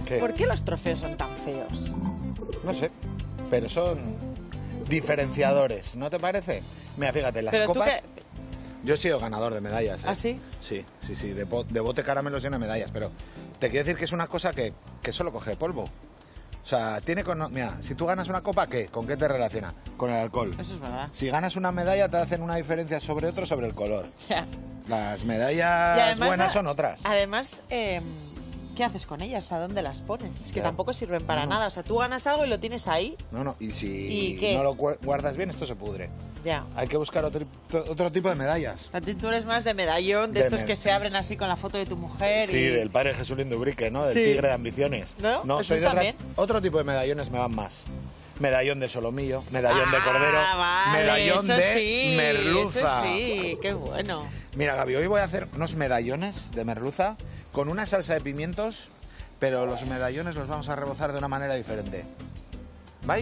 ¿Qué? ¿Por qué los trofeos son tan feos? No sé, pero son diferenciadores, ¿no te parece? Mira, fíjate, las Pero copas... Yo he sido ganador de medallas. ¿Ah, sí? Sí, de bote caramelos lleno de medallas, pero te quiero decir que es una cosa que solo coge polvo. O sea, mira, si tú ganas una copa, ¿qué? ¿Con qué te relaciona? Con el alcohol. Eso es verdad. Si ganas una medalla, te hacen una diferencia sobre otro, sobre el color. Ya. Las medallas además, buenas son otras. Además, ¿qué haces con ellas? O sea, ¿dónde las pones? Es que Claro. tampoco sirven para nada. O sea, tú ganas algo y lo tienes ahí. No, y si ¿Y qué? no lo guardas bien, esto se pudre. Ya. Hay que buscar otro tipo de medallas. A ti tú eres más de medallón, de estos que se abren así con la foto de tu mujer. Sí, del padre Jesús Lindubrique, ¿no? Del Sí. tigre de ambiciones. ¿No? No, ¿Esos soy de también? otro tipo de medallones me van más. Medallón de solomillo, medallón de cordero, vale, medallón eso de sí, merluza. Eso sí, qué bueno. Mira, Gaby, hoy voy a hacer unos medallones de merluza con una salsa de pimientos, pero los medallones los vamos a rebozar de una manera diferente. ¿Vale?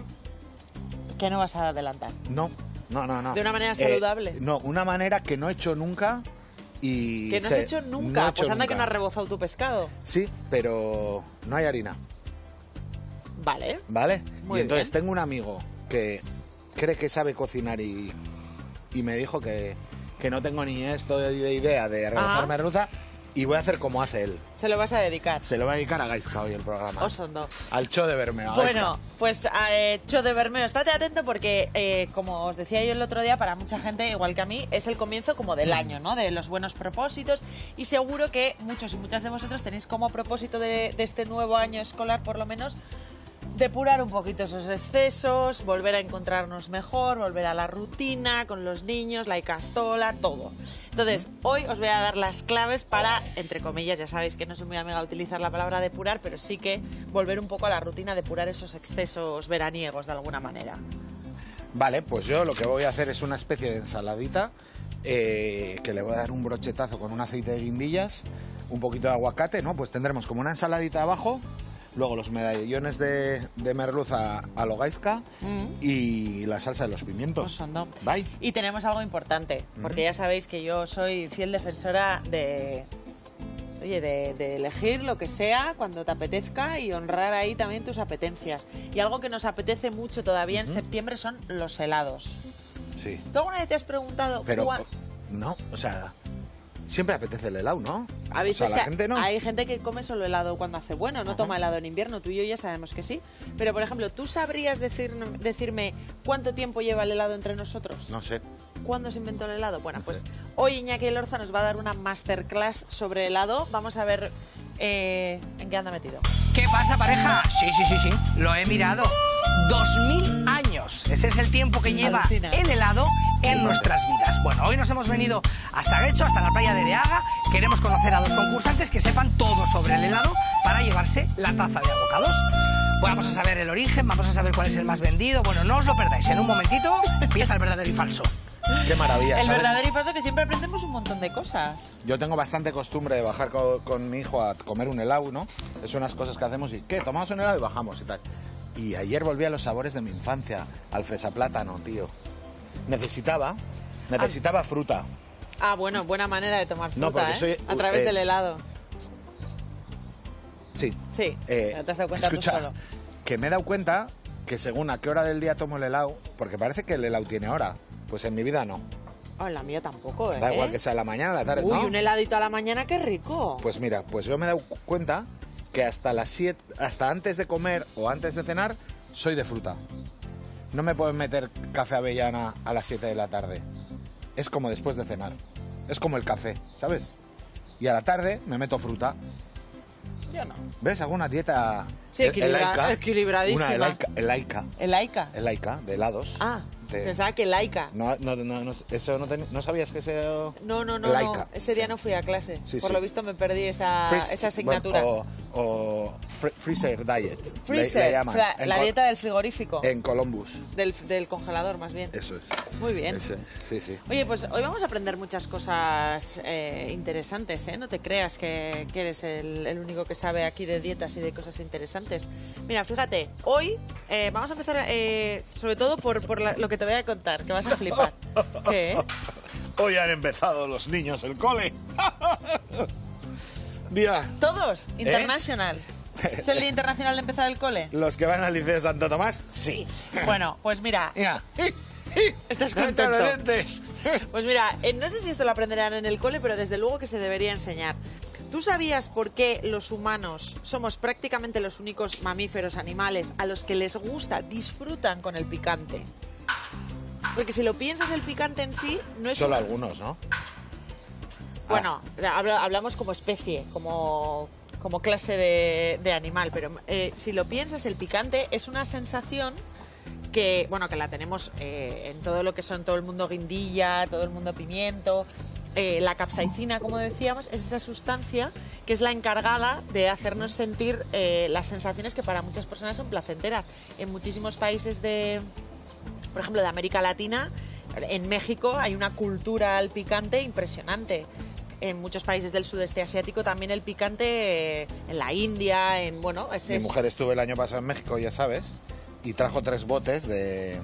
¿Qué no vas a adelantar? No. ¿De una manera saludable? No, una manera que no he hecho nunca y... ¿Que no has hecho nunca? No he hecho Pues anda nunca. que no has rebozado tu pescado. Sí, pero no hay harina. Vale. ¿Vale? Muy y entonces bien. tengo un amigo que cree que sabe cocinar y me dijo que no tengo ni esto de idea de rebozar Ajá. merluza y voy a hacer como hace él. Se lo vas a dedicar. Se lo va a dedicar a Gaisca hoy el programa. Osondo. Al Cho de Bermeo. a Bueno, Gaisca. pues Cho de Bermeo, estate atento porque, como os decía yo el otro día, para mucha gente, igual que a mí, es el comienzo como del año, ¿no? De los buenos propósitos y seguro que muchos y muchas de vosotros tenéis como propósito de este nuevo año escolar, por lo menos, depurar un poquito esos excesos, volver a encontrarnos mejor, volver a la rutina con los niños, la icastola, todo. Entonces, hoy os voy a dar las claves para, entre comillas, ya sabéis que no soy muy amiga de utilizar la palabra depurar, pero sí que volver un poco a la rutina, depurar esos excesos veraniegos de alguna manera. Vale, pues yo lo que voy a hacer es una especie de ensaladita que le voy a dar un brochetazo con un aceite de guindillas, un poquito de aguacate, ¿no? Pues tendremos como una ensaladita abajo. Luego los medallones de merluza a lo Gaisca y la salsa de los pimientos. Osondo. Bye. Y tenemos algo importante, porque ya sabéis que yo soy fiel defensora de elegir lo que sea cuando te apetezca y honrar ahí también tus apetencias. Y algo que nos apetece mucho todavía en septiembre son los helados. Sí. ¿Tú alguna vez te has preguntado Pero, no, o sea, siempre apetece el helado, ¿no? A veces o sea, la gente no. hay gente que come solo helado cuando hace bueno, no toma helado en invierno. Tú y yo ya sabemos que sí. Pero, por ejemplo, ¿tú sabrías decirme cuánto tiempo lleva el helado entre nosotros? No sé. ¿Cuándo se inventó el helado? Bueno, pues hoy Iñaki Elorza nos va a dar una masterclass sobre helado. Vamos a ver en qué anda metido. ¿Qué pasa, pareja? Sí, lo he mirado. 2000 años. Ese es el tiempo que lleva Alucina. el helado en nuestras vidas. Bueno, hoy nos hemos venido hasta Guecho, hasta la playa de Deaga. Queremos conocer a dos concursantes que sepan todo sobre el helado para llevarse la taza de abocados. Pues vamos a saber el origen, vamos a saber cuál es el más vendido. Bueno, no os lo perdáis. En un momentito empieza el verdadero y falso. Qué maravilla, El ¿sabes? verdadero y falso, que siempre aprendemos un montón de cosas. Yo tengo bastante costumbre de bajar con mi hijo a comer un helado, ¿no? Es unas cosas que hacemos y ¿qué? Tomamos un helado y bajamos y tal. Y ayer volví a los sabores de mi infancia, al fresa plátano, tío. Necesitaba fruta. Ah, bueno, buena manera de tomar fruta, No, porque soy- a través del helado. Sí. Sí, te has dado cuenta escucha, tú solo. que me he dado cuenta que según a qué hora del día tomo el helado, porque parece que el helado tiene hora, pues en mi vida no. Oh, en la mía tampoco, ¿eh? Da igual que sea la mañana o la tarde, Uy, ¿no? un heladito a la mañana, qué rico. Pues mira, pues yo me he dado cuenta que hasta las 7, hasta antes de comer o antes de cenar, soy de fruta. No me pueden meter café avellana a las 7 de la tarde. Es como después de cenar. Es como el café, ¿sabes? Y a la tarde me meto fruta. Yo no. ¿Ves? Hago una dieta Sí, equilibradísima. Una elaica. ¿Elaica? De helados. Ah, pensaba que laica. No, eso no sabías que ese... No. Laica. Ese día no fui a clase. Sí, Por sí. lo visto me perdí esa asignatura. Bueno, o freezer diet. Freezer, le llaman. la dieta del frigorífico. En Columbus. Del congelador, más bien. Eso es. Muy bien. Eso es. Sí. Oye, pues hoy vamos a aprender muchas cosas interesantes, ¿eh? No te creas que eres el único que sabe aquí de dietas y de cosas interesantes. Mira, fíjate, hoy vamos a empezar sobre todo por lo que te voy a contar, que vas a flipar. ¿Qué? Hoy han empezado los niños el cole. Mira. Todos, international. ¿Es el Día Internacional de empezar el cole? Los que van al Liceo Santo Tomás, sí. Bueno, pues mira... Mira. ¿Estás ¡No contento? los lentes! Pues mira, no sé si esto lo aprenderán en el cole, pero desde luego que se debería enseñar. ¿Tú sabías por qué los humanos somos prácticamente los únicos mamíferos animales a los que les gusta, disfrutan con el picante? Porque si lo piensas, el picante en sí no es... Solo algunos, ¿no? Bueno, hablamos como especie, como clase de animal, pero si lo piensas, el picante es una sensación que, bueno, que la tenemos en todo lo que son todo el mundo guindilla, todo el mundo pimiento. La capsaicina, como decíamos, es esa sustancia que es la encargada de hacernos sentir las sensaciones que para muchas personas son placenteras. En muchísimos países por ejemplo, de América Latina, en México hay una cultura al picante impresionante. En muchos países del sudeste asiático también el picante, en la India, Mi mujer estuvo el año pasado en México, ya sabes, y trajo 3 botes de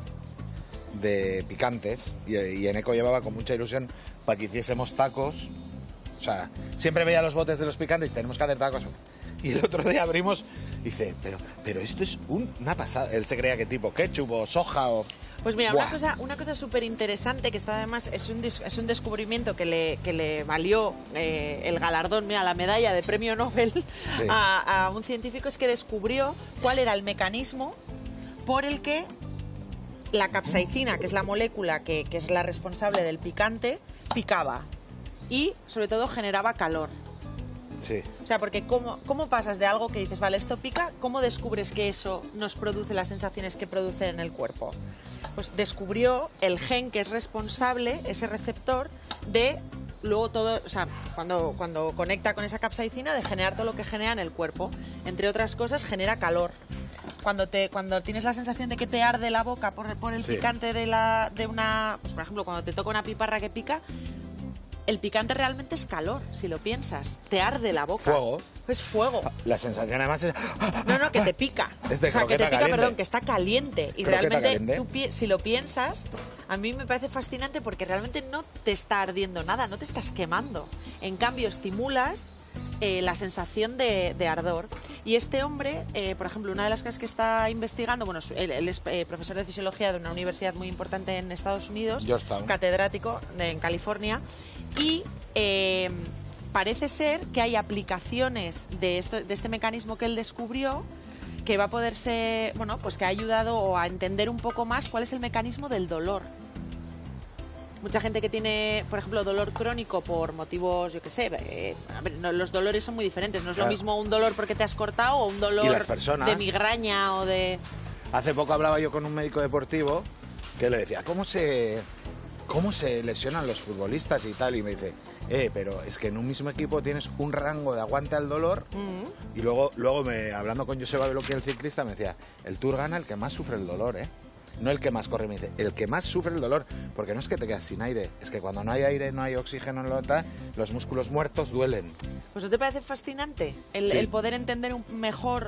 picantes y Eneco llevaba con mucha ilusión para que hiciésemos tacos. O sea, siempre veía los botes de los picantes y tenemos que hacer tacos. Y el otro día abrimos y dice, pero esto es una pasada. Él se creía que tipo ketchup o soja o... Pues mira, una cosa súper interesante que está además es un descubrimiento que le valió el galardón, mira, la medalla de premio Nobel sí. a un científico, es que descubrió cuál era el mecanismo por el que la capsaicina, que es la molécula que es la responsable del picante, picaba y sobre todo generaba calor. Sí. O sea, porque ¿cómo pasas de algo que dices, vale, esto pica, cómo descubres que eso nos produce las sensaciones que produce en el cuerpo? Pues descubrió el gen que es responsable, ese receptor, de luego todo, o sea, cuando conecta con esa capsaicina, de generar todo lo que genera en el cuerpo. Entre otras cosas, genera calor. Cuando tienes la sensación de que te arde la boca por el sí. picante de una... Pues, por ejemplo, cuando te toca una piparra que pica, el picante realmente es calor, si lo piensas. Te arde la boca. Fuego. Es fuego. La sensación además es... No, que te pica. Es de o sea, que te pica, caliente. perdón, que está caliente. Y Croqueta realmente, caliente. si lo piensas, a mí me parece fascinante porque realmente no te está ardiendo nada, no te estás quemando. En cambio, estimulas la sensación de ardor. Y este hombre, por ejemplo, una de las cosas que está investigando, bueno, él es profesor de fisiología de una universidad muy importante en Estados Unidos, Georgetown. Catedrático en California, y parece ser que hay aplicaciones de este mecanismo que él descubrió que va a poderse, bueno, pues que ha ayudado a entender un poco más cuál es el mecanismo del dolor. Mucha gente que tiene, por ejemplo, dolor crónico por motivos, yo qué sé, los dolores son muy diferentes. No es lo mismo un dolor porque te has cortado o un dolor de migraña o de... Hace poco hablaba yo con un médico deportivo que le decía, ¿cómo se lesionan los futbolistas y tal? Y me dice, pero es que en un mismo equipo tienes un rango de aguante al dolor. Y luego hablando con Joseba Beloki, el ciclista, me decía, el Tour gana el que más sufre el dolor, no el que más corre. Me dice, el que más sufre el dolor, porque no es que te quedas sin aire, es que cuando no hay aire, no hay oxígeno en la otra, los músculos muertos duelen. Pues ¿no te parece fascinante el poder entender mejor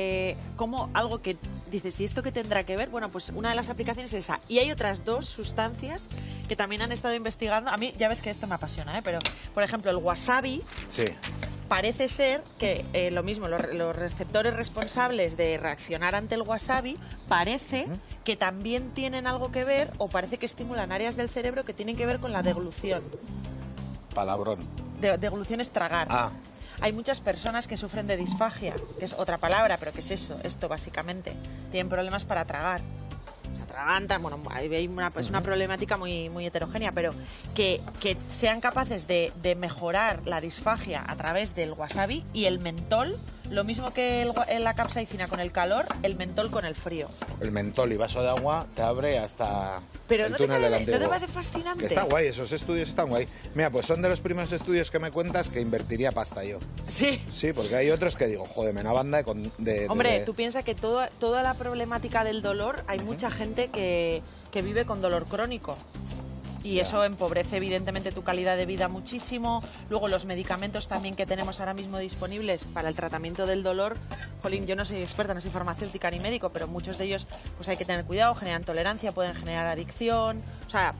cómo algo que dices, ¿y esto qué tendrá que ver? Bueno, pues una de las aplicaciones es esa. Y hay otras 2 sustancias que también han estado investigando. A mí, ya ves que esto me apasiona, pero, por ejemplo, el wasabi... Sí. Parece ser que lo mismo, los receptores responsables de reaccionar ante el wasabi parece que también tienen algo que ver, o parece que estimulan áreas del cerebro que tienen que ver con la deglución. Palabrón. Deglución es tragar. Ah. Hay muchas personas que sufren de disfagia, que es otra palabra, pero ¿qué es eso? Esto básicamente. Tienen problemas para tragar. Atragantan, bueno, hay una problemática muy, muy heterogénea, pero que sean capaces de mejorar la disfagia a través del wasabi y el mentol, lo mismo que la capsaicina con el calor, el mentol con el frío. El mentol y vaso de agua te abre hasta pero el ¿no túnel del Antiguo. ¿No te parece fascinante? Que está guay, esos estudios están guay. Mira, pues son de los primeros estudios que me cuentas que invertiría pasta yo. Sí. Sí, porque hay otros que digo, joder, me una banda Hombre, tú piensas que toda la problemática del dolor, hay mucha gente que vive con dolor crónico. Y eso empobrece evidentemente tu calidad de vida muchísimo. Luego los medicamentos también que tenemos ahora mismo disponibles para el tratamiento del dolor. Jolín, yo no soy experta, no soy farmacéutica ni médico, pero muchos de ellos pues hay que tener cuidado, generan tolerancia, pueden generar adicción. O sea,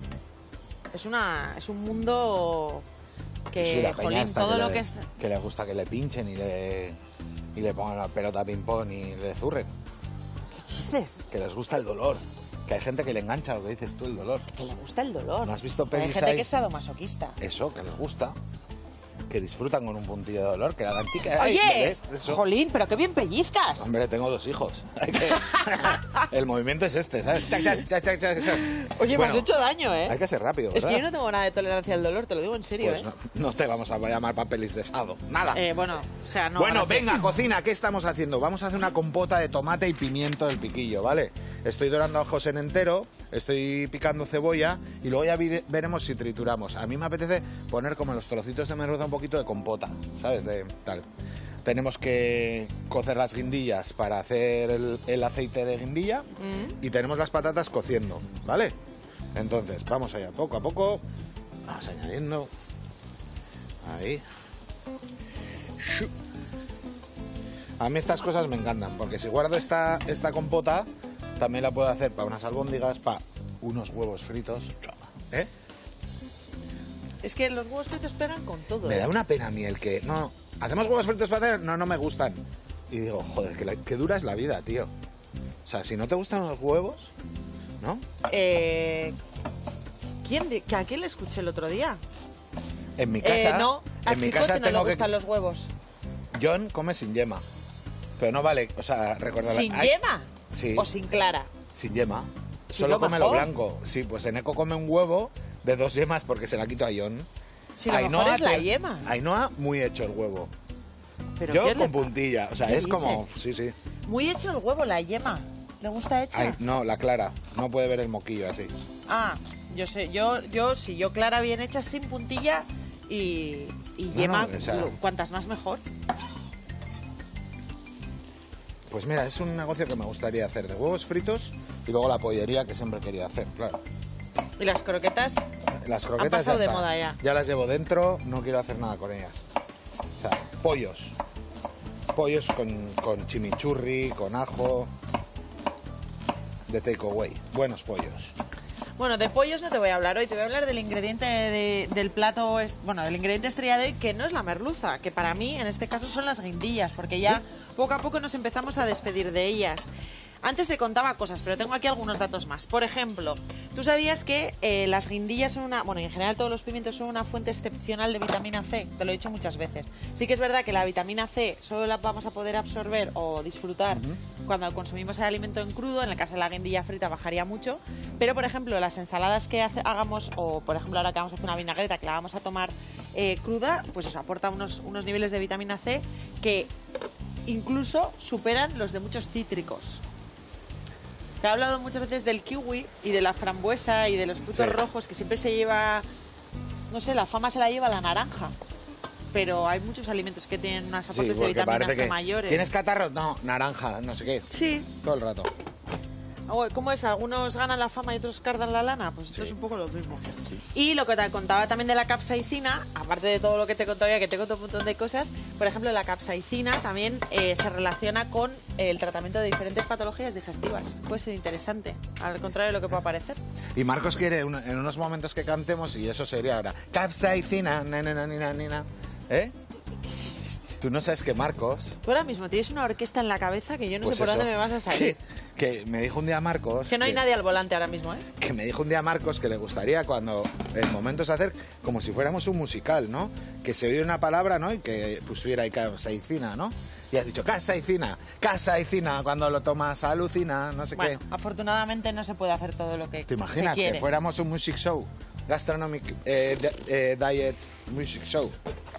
es un mundo que, sí, jolín, todo lo que es... Que le gusta que le pinchen y y le pongan la pelota ping-pong y le zurren. ¿Qué dices? Que les gusta el dolor. Que hay gente que le engancha lo que dices tú, el dolor. Que le gusta el dolor. ¿No has visto Hay pelis gente ahí? que es sadomasoquista. Eso, que les gusta. Que disfrutan con un puntillo de dolor, que la hagan tica. Oye, ¿ves? Eso. Jolín, pero qué bien pellizcas. Hombre, tengo 2 hijos. El movimiento es este, ¿sabes? Chac, chac, chac, chac, chac, chac. Oye, Bueno, me has hecho daño, ¿eh? Hay que ser rápido, Es ¿verdad? que yo no tengo nada de tolerancia al dolor, te lo digo en serio, Pues ¿eh? no te vamos a llamar para pelis de sado. Nada. Bueno, o sea, no. Bueno, gracias. venga, cocina, ¿qué estamos haciendo? Vamos a hacer una compota de tomate y pimiento del piquillo, ¿vale? Estoy dorando ajos en entero, estoy picando cebolla y luego ya veremos si trituramos. A mí me apetece poner como en los trocitos de merluza un poquito de compota, ¿sabes? De tal. Tenemos que cocer las guindillas para hacer el aceite de guindilla y tenemos las patatas cociendo, ¿vale? Entonces, vamos allá, poco a poco. Vamos añadiendo. Ahí. Shu. A mí estas cosas me encantan, porque si guardo esta compota, también la puedo hacer para unas albóndigas, para unos huevos fritos. ¿Eh? Es que los huevos fritos pegan con todo. Me da una pena a mí el que... No, ¿hacemos huevos fritos para hacer? No, no me gustan. Y digo, joder, que dura es la vida, tío. O sea, si no te gustan los huevos, ¿no? ¿A quién le escuché el otro día? En mi casa... No, a en mi Chicote casa no le tengo gustan los huevos. John come sin yema. Pero no vale, o sea, recordad... ¿Sin yema? Sí. ¿O sin clara? Sin yema. Sí, Solo lo come lo mejor. blanco. Sí, pues Eneco come un huevo de 2 yemas porque se la quito a John. Si lo mejor es la yema. Ainhoa, muy hecho el huevo. ¿Pero Yo qué le con pasa? puntilla. O sea, ¿Qué es como... dices? Sí, sí. Muy hecho el huevo, la yema. ¿Le gusta hecha? Ay, no, la clara. No puede ver el moquillo así. Ah, yo sé, yo clara bien hecha sin puntilla y yema, no, o sea- cuantas más mejor. Pues mira, es un negocio que me gustaría hacer de huevos fritos y luego la pollería que siempre quería hacer, claro. Y las croquetas, Las croquetas Han pasado ya de está. moda ya. Ya las llevo dentro, no quiero hacer nada con ellas. O sea, pollos. Pollos con chimichurri, con ajo. De takeaway. Buenos pollos. bueno, de pollos no te voy a hablar hoy, te voy a hablar del ingrediente del plato, bueno, el ingrediente estrella de hoy, que no es la merluza, que para mí en este caso son las guindillas, porque ya poco a poco nos empezamos a despedir de ellas. Antes te contaba cosas, pero tengo aquí algunos datos más. Por ejemplo, ¿tú sabías que las guindillas son bueno, y en general todos los pimientos son una fuente excepcional de vitamina C? Te lo he dicho muchas veces. Sí que es verdad que la vitamina C solo la vamos a poder absorber o disfrutar cuando consumimos el alimento en crudo. En el caso de la guindilla frita bajaría mucho. Pero, por ejemplo, las ensaladas que hagamos, o por ejemplo ahora que vamos a hacer una vinagreta que la vamos a tomar cruda, pues os aporta unos niveles de vitamina C que incluso superan los de muchos cítricos. Te he hablado muchas veces del kiwi y de la frambuesa y de los frutos Sí. rojos, que siempre se lleva, no sé, la fama se la lleva la naranja. Pero hay muchos alimentos que tienen unos aportes de porque vitamina parece C que... mayores. ¿Tienes catarro? No, naranja, no sé qué. Sí. Todo el rato. ¿Cómo es? ¿Algunos ganan la fama y otros cardan la lana? Pues esto Sí. es un poco lo mismo. Sí. Y lo que te contaba también de la capsaicina, aparte de todo lo que te contaba, que te conto un montón de cosas, por ejemplo, la capsaicina también se relaciona con el tratamiento de diferentes patologías digestivas. Puede ser interesante, al contrario de lo que pueda parecer. Y Marcos quiere en unos momentos que cantemos y eso sería ahora. Capsaicina, nina. ¿Eh? Tú no sabes que Marcos... Tú ahora mismo tienes una orquesta en la cabeza que yo no Pues sé por eso, dónde me vas a salir. Que me dijo un día Marcos... Que no hay nadie al volante ahora mismo, ¿eh? Que me dijo un día Marcos que le gustaría cuando en momentos hacer como si fuéramos un musical, ¿no? Que se oye una palabra, ¿no? Y que pusiera ahí capsaicina, ¿no? Y has dicho capsaicina, cuando lo tomas alucina, no sé Bueno, qué. afortunadamente no se puede hacer todo lo que ¿Te imaginas se quiere. que fuéramos un music show? Gastronomic diet music show.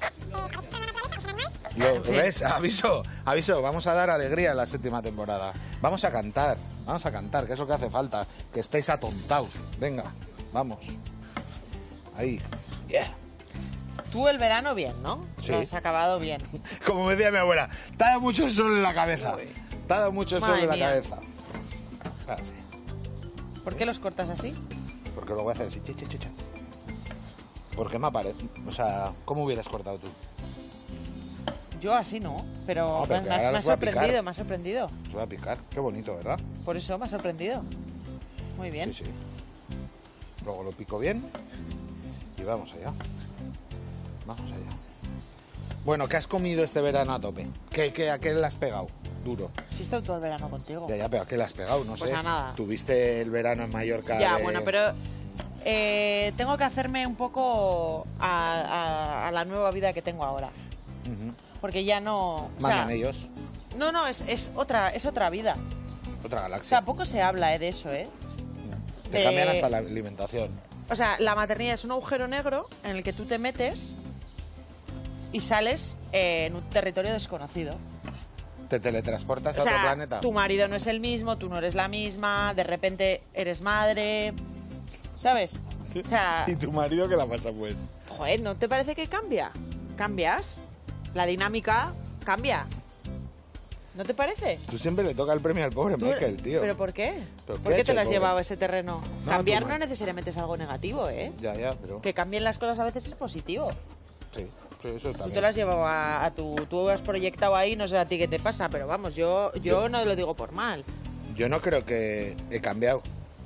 ¿Lo ves? Aviso, vamos a dar alegría en la 7ª temporada. Vamos a cantar, que es lo que hace falta. Que estéis atontados. Venga, vamos. Ahí. Yeah. Tú el verano bien, ¿no? Sí. Lo has acabado bien. Como me decía mi abuela, te ha dado mucho sol en la cabeza. Te ha dado mucho sol Madre en la mía. cabeza. Así. ¿Por qué los cortas así? Porque lo voy a hacer así. Cha. Porque me aparece. O sea, ¿cómo hubieras cortado tú? Yo así no, pero No, pero que ahora me ha los voy a picar. sorprendido, me ha sorprendido. Os voy a picar. Qué bonito, ¿verdad? Por eso me ha sorprendido. Muy bien. Sí. Luego lo pico bien y vamos allá. Bueno, ¿qué has comido este verano a tope? ¿A qué le has pegado? Duro. Si está todo el verano contigo. Ya, pero ¿a qué le has pegado? No Pues sé. a nada. Tuviste el verano en Mallorca. Ya, bueno, pero tengo que hacerme un poco a la nueva vida que tengo ahora. Ujú. Porque ya no... o sea, Mandan ellos. No, es otra vida. Otra O galaxia. sea, poco se habla de eso, ¿eh? Te cambian hasta la alimentación. O sea, la maternidad es un agujero negro en el que tú te metes y sales en un territorio desconocido. Te teletransportas O a otro sea, planeta. tu marido no es el mismo, tú no eres la misma, de repente eres madre, ¿sabes? O sea, ¿Y tu marido qué la pasa, pues? joder, ¿no te parece que cambia? ¿Cambias? La dinámica cambia. ¿No te parece? Tú siempre le toca el premio al pobre Tú- Michael, tío. ¿Pero por qué? ¿Pero qué ¿Por ha qué hecho te lo has el pobre? llevado a ese terreno? No, Cambiar tu no ma- necesariamente es algo negativo, ¿eh? Ya, pero... Que cambien las cosas a veces es positivo. Sí, eso Tú también. te lo has llevado a tu... Tú has proyectado ahí, no sé a ti qué te pasa, pero vamos, yo no lo digo por mal. Yo no creo que he cambiado.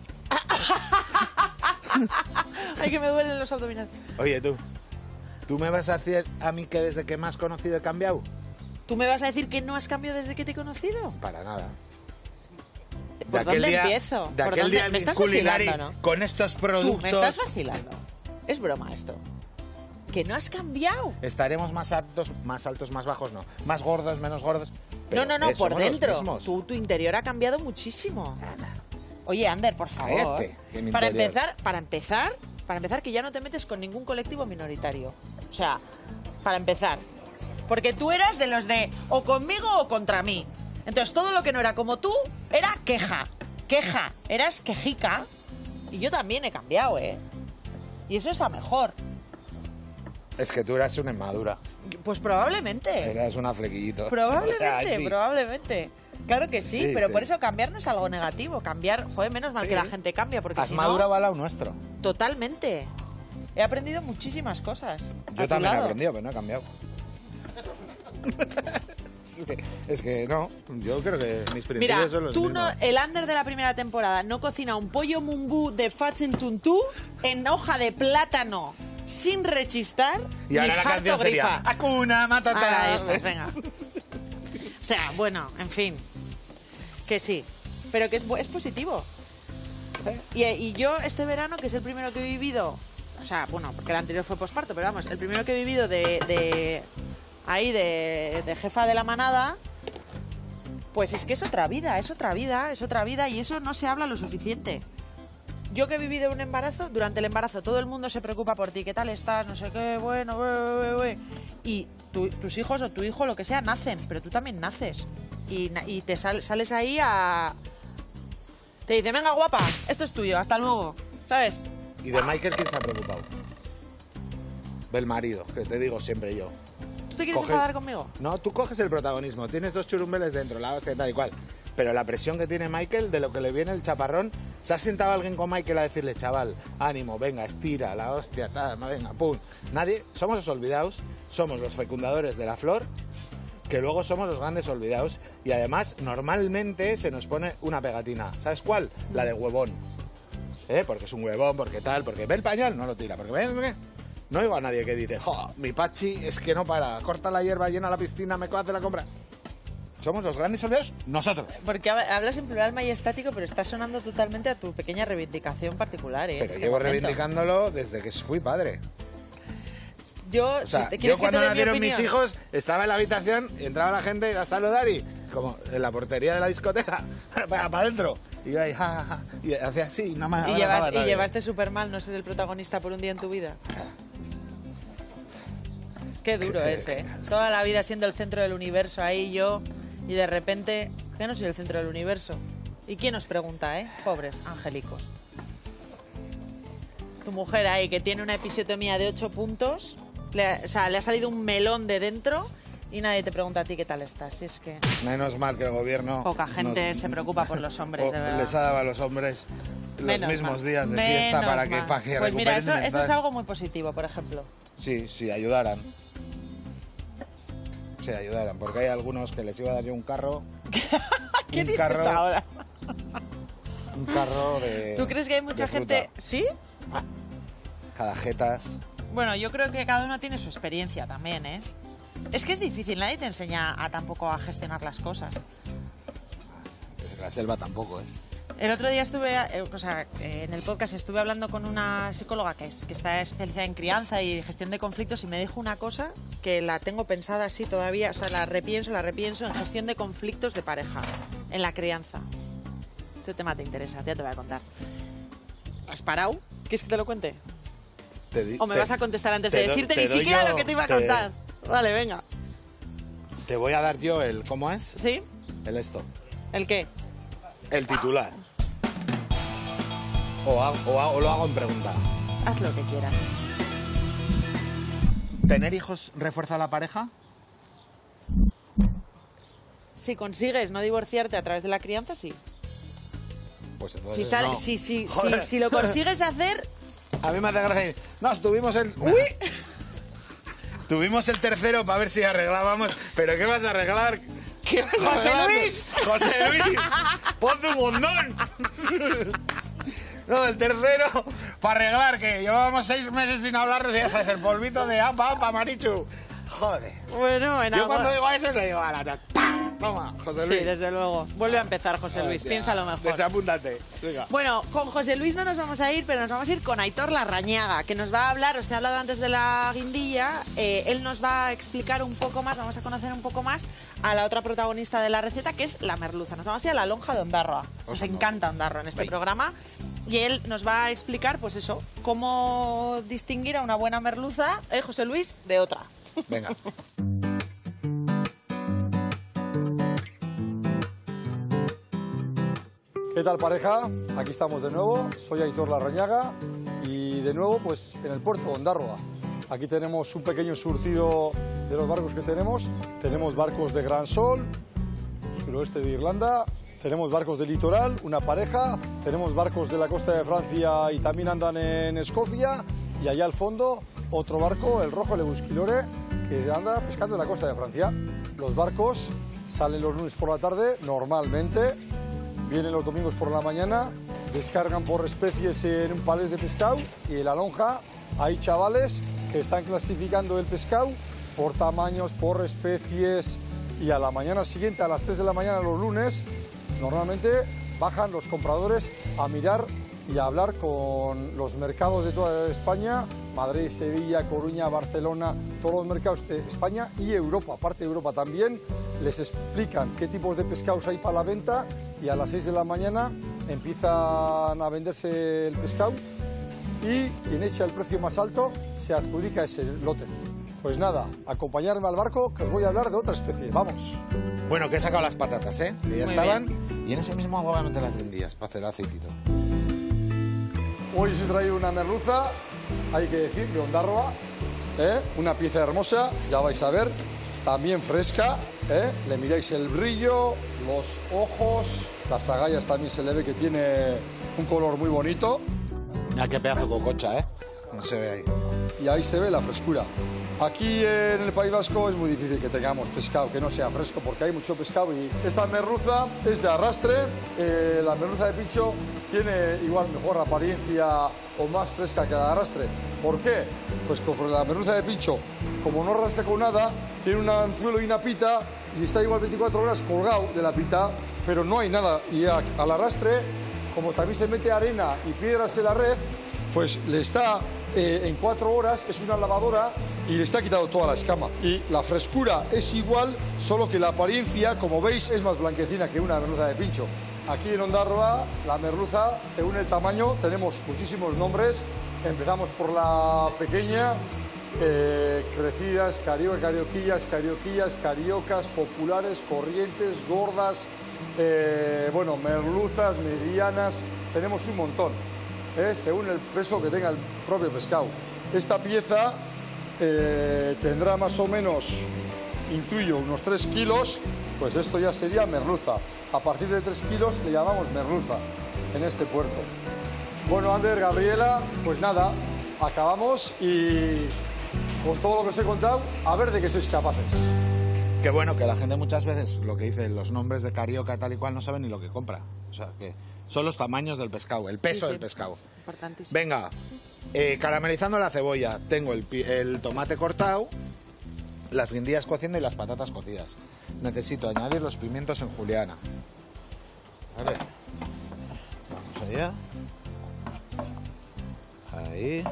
Ay, que me duelen los abdominales. Oye, ¿tú me vas a decir a mí que desde que me has conocido he cambiado? ¿Tú me vas a decir que no has cambiado desde que te he conocido? Para nada. ¿Por dónde empiezo? De ¿Por aquel dónde? día Me estás culinari vacilando, ¿no? con estos Tú, productos. me estás vacilando. Es broma esto. Que no has cambiado. Estaremos más altos, más bajos, no. Más gordos, menos gordos. Pero, No, por somos los dentro. mismos. Tu interior ha cambiado muchísimo. Oye, Ander, por favor. Cállate, que mi Para interior. empezar, que ya no te metes con ningún colectivo minoritario. O sea, para empezar. Porque tú eras de los de o conmigo o contra mí. Entonces todo lo que no era como tú era queja. Queja. Eras quejica. Y yo también he cambiado, ¿eh? Y eso es a mejor. Es que tú eras una inmadura. Pues probablemente. Eras una flequillito. Probablemente, Sí. probablemente. Claro que sí, Sí, pero sí. por eso cambiar no es algo negativo. Cambiar, joder, menos mal Sí. que la gente cambia, porque Has si madurado no, al lado nuestro. totalmente. He aprendido muchísimas cosas. a Yo tu también he lado. aprendido, pero no he cambiado. Es que no, yo creo que mis principios Mira, son los tú mismos. el Ander de la primera temporada no cocina un pollo mumbú de Fatzen Tuntú en hoja de plátano sin rechistar Y ahora ni la harto canción sería grifa. Hakuna Matata. Ahora ahí estás, venga. O sea, bueno, en fin. Que sí. Pero que es positivo. Y yo este verano, que es el primero que he vivido, o sea, bueno, porque el anterior fue posparto, pero vamos, el primero que he vivido de jefa de la manada, pues es que es otra vida, y eso no se habla lo suficiente. Yo que he vivido un embarazo, durante el embarazo todo el mundo se preocupa por ti, ¿qué tal estás? No sé qué, bueno, y tus hijos o tu hijo, lo que sea, nacen, pero tú también naces. Y te sales ahí a... Te dice, venga guapa, esto es tuyo, hasta luego, ¿sabes? ¿Y de Michael quién se ha preocupado? Del marido, que te digo siempre yo. ¿Tú te quieres Coge- enfadar conmigo? No, tú coges el protagonismo, tienes dos churumbeles dentro, la hostia tal y cual. Pero la presión que tiene Michael, de lo que le viene el chaparrón, ¿se ha sentado alguien con Michael a decirle, chaval, ánimo, venga, estira, la hostia, tal, venga, pum? Nadie, somos los olvidados, somos los fecundadores de la flor, que luego somos los grandes olvidados. Y además, normalmente se nos pone una pegatina. ¿Sabes cuál? La de huevón. Porque es un huevón, porque tal, porque ve el pañal, no lo tira, porque ve... No oigo a nadie que dice, jo, mi Pachi es que no para, corta la hierba, llena la piscina, me hace la compra. ¿Somos los grandes olvidados? Nosotros. Porque hablas en plural majestático, pero estás sonando totalmente a tu pequeña reivindicación particular, ¿eh? en Pero este llevo momento. reivindicándolo desde que fui padre. Yo, O sea, si te yo quieres que cuando te dé mi nacieron mis opinión, hijos, estaba en la habitación, y entraba la gente a saludar y, como en la portería de la discoteca, para adentro. Y yo ahí, ja, ja, ja, y hacía así, no me y abrazaba a nadie. llevaste súper mal no ser el protagonista por un día en tu vida. Qué duro es, ¿eh? Toda la vida siendo el centro del universo, ahí yo, y de repente, ya no soy el centro del universo. ¿Y quién os pregunta, Pobres angélicos. Tu mujer ahí, que tiene una episiotomía de 8 puntos, le ha salido un melón de dentro y nadie te pregunta a ti qué tal estás. Si es que Menos mal que el gobierno... poca gente nos- se preocupa por los hombres, de verdad. Les ha dado a los hombres los Menos mismos mal. días de Menos fiesta para que mal. recuperen. Pues mira, eso es ¿sabes? algo muy positivo, por ejemplo. Sí, sí, ayudaran. Sí, ayudaran, porque hay algunos que les iba a dar yo un carro. ¿Qué un dices carro, ahora? Un carro de... ¿Tú crees que hay mucha de fruta. gente...? ¿Sí? Cadajetas. Bueno, yo creo que cada uno tiene su experiencia también, ¿eh? Es que es difícil, nadie te enseña tampoco a gestionar las cosas. La selva tampoco, ¿eh? El otro día estuve, en el podcast estuve hablando con una psicóloga que está especializada en crianza y gestión de conflictos y me dijo una cosa que la tengo pensada así todavía, o sea, la repienso en gestión de conflictos de pareja, en la crianza. Este tema te interesa, ya te voy a contar. ¿Has parado? ¿Quieres que te lo cuente? ¿O me vas a contestar antes de decirte ni siquiera lo que te iba a contar? Vale, venga. Te voy a dar yo el... ¿Cómo es? ¿Sí? El esto. ¿El qué? El titular. O lo hago en pregunta. Haz lo que quieras. ¿Tener hijos refuerza la pareja? Si consigues no divorciarte a través de la crianza, sí. Pues entonces si lo consigues hacer... A mí me hace gracia. No, tuvimos el... ¡Uy! Tuvimos el tercero para ver si arreglábamos. ¿Pero qué vas a arreglar? ¿Qué vas a arreglar? Luis! ¡José Luis! ¡Ponte un mondón! No, el tercero para arreglar, que llevábamos 6 meses sin hablarnos y ya sabes, el polvito de apa, Marichu. Joder. Bueno, Yo cuando digo eso le digo a la ¡pam! Toma, José Luis. Sí, desde luego. Vuelve a empezar, José Luis. Piénsalo mejor. Desapúntate. Venga. Bueno, con José Luis no nos vamos a ir, pero nos vamos a ir con Aitor Larrañaga, que nos va a hablar, os he hablado antes de la guindilla, él nos va a explicar un poco más, vamos a conocer un poco más a la otra protagonista de la receta, que es la merluza. Nos vamos a ir a la lonja de Ondarroa. Nos encanta Ondarroa en este programa. Y él nos va a explicar, pues eso, cómo distinguir a una buena merluza, José Luis, de otra. Venga. ¿Qué tal, pareja? Aquí estamos de nuevo, soy Aitor Larrañaga y de nuevo pues en el puerto de Ondarroa. Aquí tenemos un pequeño surtido de los barcos que tenemos. Tenemos barcos de Gran Sol, suroeste de Irlanda, tenemos barcos de litoral, una pareja, tenemos barcos de la costa de Francia y también andan en Escocia, y allá al fondo otro barco, el Rojo Le Busquilore, que anda pescando en la costa de Francia. Los barcos salen los lunes por la tarde, normalmente, vienen los domingos por la mañana, descargan por especies en un palés de pescado, y en la lonja hay chavales que están clasificando el pescado por tamaños, por especies, y a la mañana siguiente, a las 3 de la mañana los lunes, normalmente bajan los compradores a mirar y a hablar con los mercados de toda España, Madrid, Sevilla, Coruña, Barcelona, todos los mercados de España y Europa, parte de Europa también. Les explican qué tipos de pescados hay para la venta y a las 6 de la mañana empiezan a venderse el pescado y quien echa el precio más alto se adjudica ese lote. Pues nada, acompañarme al barco que os voy a hablar de otra especie. ¡Vamos! Bueno, que he sacado las patatas, ¿eh? Que ya Muy estaban. bien. Y en ese mismo agua voy a meter las guindillas para hacer aceitito. Hoy os he traído una merluza, hay que decir, de Ondarroa, una pieza hermosa, ya vais a ver, también fresca, le miráis el brillo, los ojos, las agallas también se le ve que tiene un color muy bonito. Mira qué pedazo de cococha, ¿eh? No se ve ahí. Y ahí se ve la frescura. Aquí en el País Vasco es muy difícil que tengamos pescado que no sea fresco porque hay mucho pescado y esta merluza es de arrastre. La merluza de pincho tiene igual mejor apariencia o más fresca que la de arrastre. ¿Por qué? Pues porque la merluza de pincho, como no rasca con nada, tiene un anzuelo y una pita y está igual 24 horas colgado de la pita, pero no hay nada. Y al arrastre, como también se mete arena y piedras en la red, pues le está en 4 horas, es una lavadora y le está quitando toda la escama. Y la frescura es igual, solo que la apariencia, como veis, es más blanquecina que una merluza de pincho. Aquí en Ondarroa, la merluza, según el tamaño, tenemos muchísimos nombres. Empezamos por la pequeña, crecidas, carioquillas, cariocas, populares, corrientes, gordas, bueno, merluzas, medianas, tenemos un montón. Según el peso que tenga el propio pescado. Esta pieza tendrá más o menos, intuyo, unos 3 kilos, pues esto ya sería merluza. A partir de 3 kilos le llamamos merluza en este puerto. Bueno, Ander, Gabriela, pues nada, acabamos y con todo lo que os he contado, a ver de qué sois capaces. Qué bueno que la gente muchas veces lo que dice los nombres de carioca tal y cual no saben ni lo que compra. O sea, que son los tamaños del pescado, el peso del pescado. Importantísimo. Venga, caramelizando la cebolla. Tengo el tomate cortado, las guindillas cociendo y las patatas cocidas. Necesito añadir los pimientos en juliana. Vale. Vamos allá. Ahí.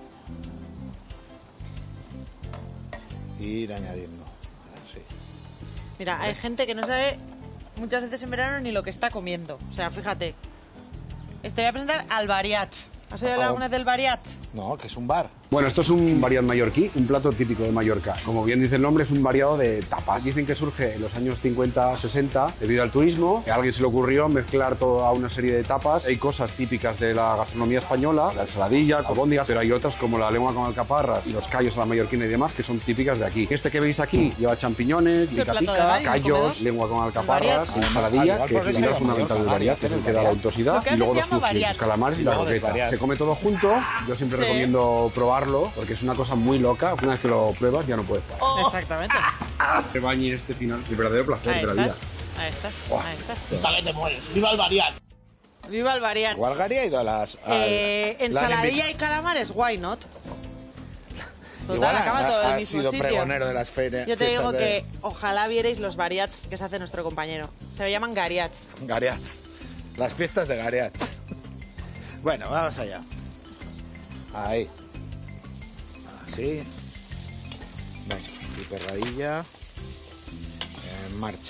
Ir añadiendo. Así. Mira, hay gente que no sabe muchas veces en verano ni lo que está comiendo. O sea, fíjate. Te voy a presentar al variat. ¿Has oído hablar alguna vez del variat? No, que es un bar. Bueno, esto es un variat mallorquí, un plato típico de Mallorca. Como bien dice el nombre, es un variado de tapas. Dicen que surge en los años 50-60 debido al turismo. A alguien se le ocurrió mezclar toda una serie de tapas. Hay cosas típicas de la gastronomía española, la ensaladilla, albóndigas, pero hay otras como la lengua con alcaparras y los callos a la mallorquina y demás que son típicas de aquí. Este que veis aquí lleva champiñones, pica pica, callos, lengua con alcaparras, ensaladilla, que es la idea fundamental del variat, es el que da la untuosidad, y luego los crujientes, los calamares y la roqueta. Se come todo junto. Yo siempre recomiendo probarlo porque es una cosa muy loca. Una vez que lo pruebas ya no puedes parar. Exactamente. Te bañe este final, el verdadero placer de la vida. Ahí estás. Ahí estás. Esta vez te mueres. ¡Viva el variat! ¡Viva el variat! Igual Gary ha ido a las... Ensaladilla y calamares, why not? Total, Igual acaba todo en el ha mismo sido sitio. pregonero de las ferias. Yo te digo que ojalá vierais los variats que se hace nuestro compañero. Se llaman gariats. Gariats. Las fiestas de Gariats. Bueno, vamos allá. Ahí. Así. Venga, piperradilla. En marcha.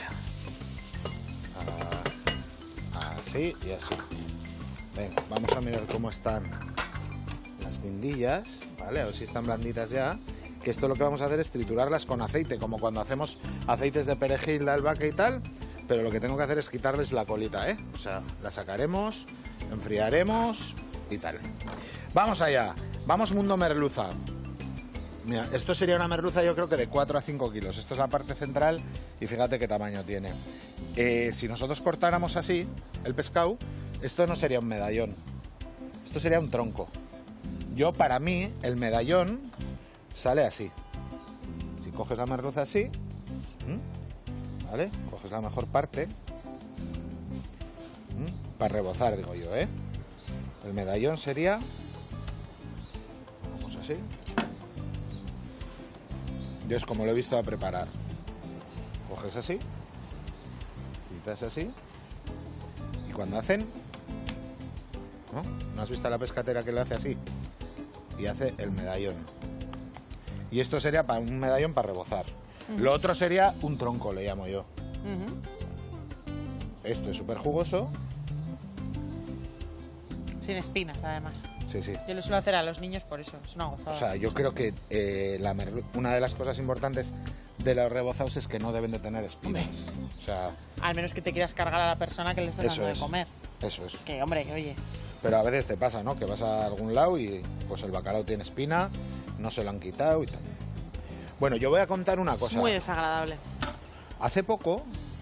Así y así. Venga, vamos a mirar cómo están las guindillas, ¿vale? A ver si están blanditas ya. Que esto lo que vamos a hacer es triturarlas con aceite, como cuando hacemos aceites de perejil, de albahaca y tal. Pero lo que tengo que hacer es quitarles la colita, ¿eh? O sea, la sacaremos, enfriaremos y tal. Vamos allá. Vamos mundo merluza. Mira, esto sería una merluza yo creo que de 4 a 5 kilos. Esto es la parte central y fíjate qué tamaño tiene. Si nosotros cortáramos así el pescado, esto no sería un medallón. Esto sería un tronco. Para mí, el medallón sale así. Si coges la merluza así, ¿vale? Coges la mejor parte. Para rebozar, digo yo, ¿eh? El medallón sería... Vamos así. Yo es como lo he visto a preparar. Coges así, quitas así, y cuando hacen... ¿No has visto a la pescatera que lo hace así? Y hace el medallón. Y esto sería para un medallón para rebozar. Lo otro sería un tronco, le llamo yo. Esto es súper jugoso. Sin espinas, además. Sí, sí. Yo lo suelo hacer a los niños por eso, es una gozada. O sea, yo creo que una de las cosas importantes de los rebozados es que no deben de tener espinas. O sea, al menos que te quieras cargar a la persona que le estás dando de comer. Eso es. Que, hombre, oye. Pero a veces te pasa, ¿no? Que vas a algún lado y pues el bacalao tiene espina, no se lo han quitado y tal. Bueno, yo voy a contar una cosa. Es muy desagradable. Hace poco,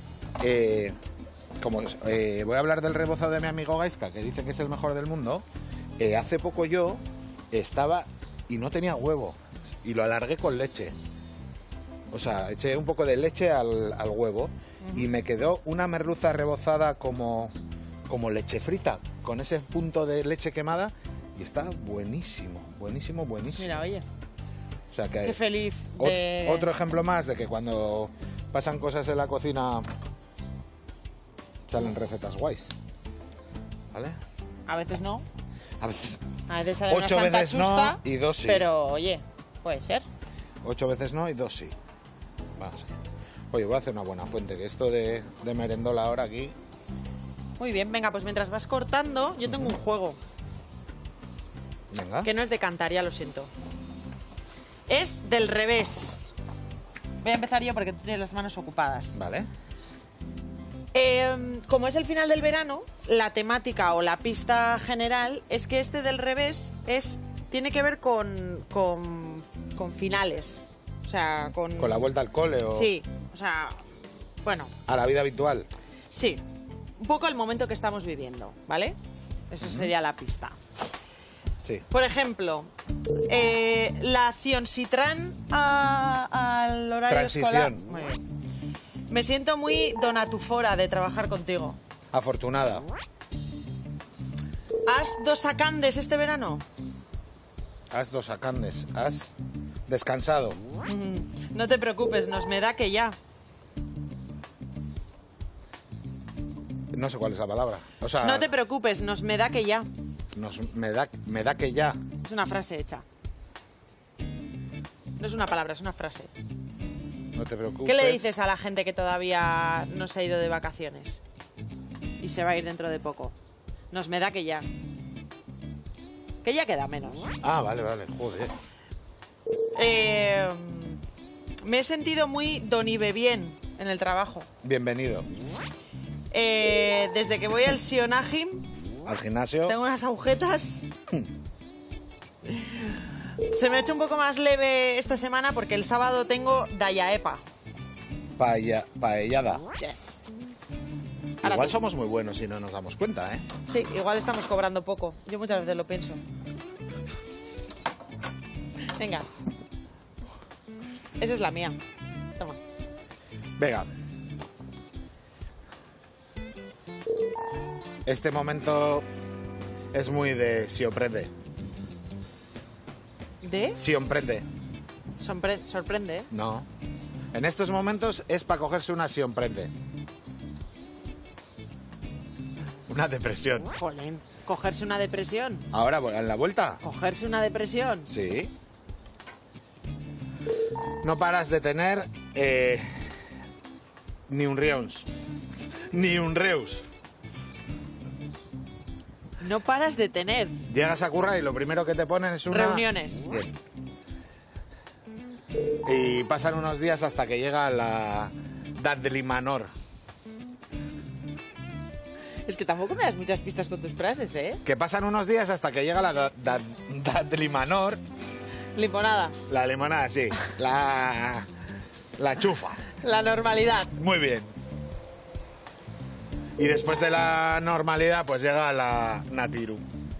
voy a hablar del rebozado de mi amigo Gaiska, que dice que es el mejor del mundo. Hace poco yo estaba y no tenía huevo y lo alargué con leche. O sea, eché un poco de leche al huevo y me quedó una merluza rebozada como leche frita, con ese punto de leche quemada y está buenísimo, buenísimo, buenísimo. Mira, oye. O sea que qué feliz. Otro ejemplo más de que cuando pasan cosas en la cocina salen recetas guays. ¿Vale? A veces no. A veces. A veces sale 8 una santa veces chusta, no y 2 sí. Pero, oye, puede ser. 8 veces no y 2 sí. Vamos. Oye, voy a hacer una buena fuente, que esto de merendola ahora aquí... Muy bien, venga, pues mientras vas cortando, yo tengo un juego. Venga. Que no es de cantar, ya lo siento. Es del revés. Voy a empezar yo porque tú tienes las manos ocupadas. Vale. Como es el final del verano, la temática o la pista general es que este del revés tiene que ver con finales. O sea, con ¿Con la vuelta al cole o...? Sí, o sea, bueno. ¿A la vida habitual? Sí, un poco el momento que estamos viviendo, ¿vale? Eso sería la pista. Sí. Por ejemplo, la Cionsitrán al horario Transición. escolar. Muy bien. Me siento muy donatufora de trabajar contigo. Afortunada. ¿Has dos sacandes este verano? Has dos sacandes. Has descansado. No te preocupes, nos me da que ya. No sé cuál es la palabra. O sea, No te preocupes, nos me da que ya. me da que ya. Es una frase hecha. No es una palabra, es una frase. No te preocupes. ¿Qué le dices a la gente que todavía no se ha ido de vacaciones? Y se va a ir dentro de poco. Nos me da que ya. Que ya queda menos. Ah, vale, joder. Me he sentido muy bien en el trabajo. Bienvenido. Desde que voy al Sionagim, Al gimnasio. tengo unas agujetas. Se me ha hecho un poco más leve esta semana porque el sábado tengo Dayaepa. Paellada. Yes. Igual somos muy buenos y no nos damos cuenta, ¿eh? Sí, igual estamos cobrando poco. Yo muchas veces lo pienso. Venga. Esa es la mía. Toma. Venga. Este momento es muy de sorprende. ¿De? Sorprende. Sorprende, ¿eh? No. En estos momentos es para cogerse una sorprende. Una depresión. Jolín. ¿Cogerse una depresión? Ahora, en la vuelta. ¿Cogerse una depresión? Sí. No paras de tener ni un Reus. Ni un Reus. No paras de tener. Llegas a currar y lo primero que te ponen es una... Reuniones. Bien. Y pasan unos días hasta que llega la Dudley Manor. Es que tampoco me das muchas pistas con tus frases, ¿eh? Que pasan unos días hasta que llega la Dudley Manor. Limonada. La limonada, sí. La chufa. La normalidad. Muy bien. Y después de la normalidad, pues llega la Natiru.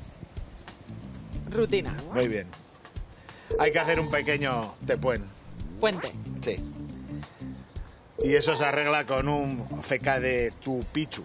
Rutina. Muy bien. Hay que hacer un pequeño tepuén. Puente. Sí. Y eso se arregla con un feca de tu pichu.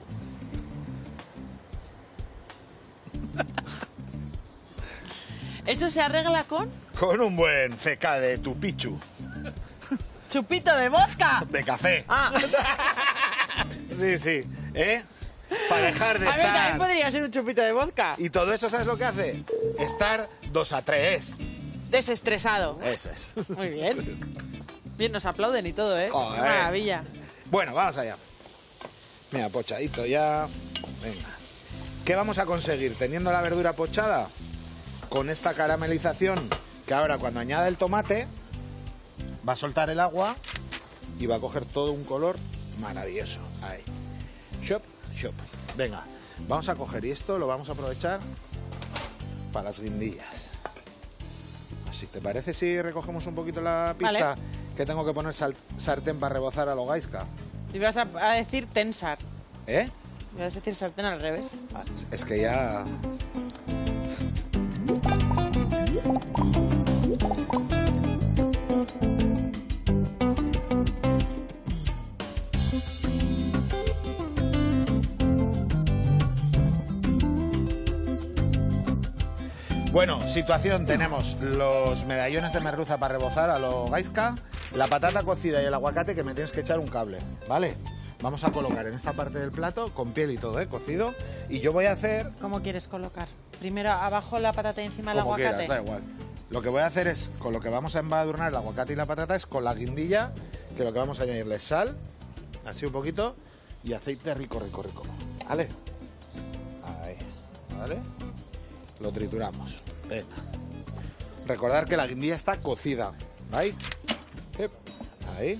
¿Eso se arregla con? Con un buen feca de tu pichu. ¡Chupito de vodka! De café. Ah, Sí, sí. ¿Eh? Para dejar de a ver, también estar... podría ser un chupito de vodka. Y todo eso, ¿sabes lo que hace? Estar 2 a 3. Desestresado. Eso es. Muy bien. Bien, nos aplauden y todo, ¿eh? Joder. Qué maravilla. Bueno, vamos allá. Mira, pochadito ya. Venga. ¿Qué vamos a conseguir teniendo la verdura pochada? Con esta caramelización, que ahora cuando añada el tomate, va a soltar el agua y va a coger todo un color maravilloso. Ahí. Shop, shop. Venga, vamos a coger y esto lo vamos a aprovechar para las guindillas. Así, ¿te parece si recogemos un poquito la pista? Vale. Que tengo que poner sartén para rebozar a lo Gaiska. Y vas a decir tensar. ¿Eh? Y vas a decir sartén al revés. Ah, es que ya... Bueno, situación, tenemos los medallones de merluza para rebozar a lo Gaiska, la patata cocida y el aguacate que me tienes que echar un cable, ¿vale? Vamos a colocar en esta parte del plato, con piel y todo, cocido, y yo voy a hacer... ¿Cómo quieres colocar? Primero abajo la patata y encima el Como aguacate. quieras, da igual. Lo que voy a hacer es, con lo que vamos a embadurnar el aguacate y la patata, es con la guindilla, que lo que vamos a añadirle es sal, así un poquito, y aceite rico, rico, rico. ¿Vale? Ahí, ¿vale? Lo trituramos. Venga. Recordar que la guindilla está cocida. Ahí. Ahí.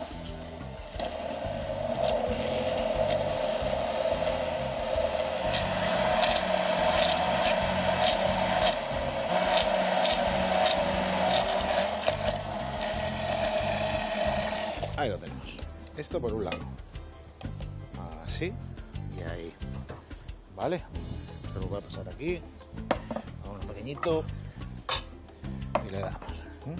Ahí lo tenemos. Esto por un lado. Así. Y ahí. ¿Vale? Esto lo voy a pasar aquí. Vamos un pequeñito. Y le damos.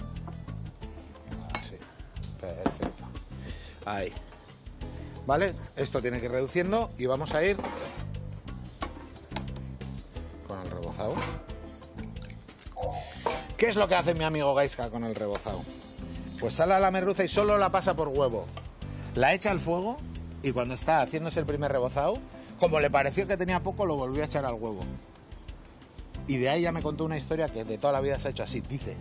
Así. Perfecto. Ahí. ¿Vale? Esto tiene que ir reduciendo y vamos a ir con el rebozado. ¿Qué es lo que hace mi amigo Gaiska con el rebozado? Pues sale a la merluza y solo la pasa por huevo. La echa al fuego y cuando está haciéndose el primer rebozado, como le pareció que tenía poco, lo volvió a echar al huevo. Y de ahí ya me contó una historia que de toda la vida se ha hecho así, dice.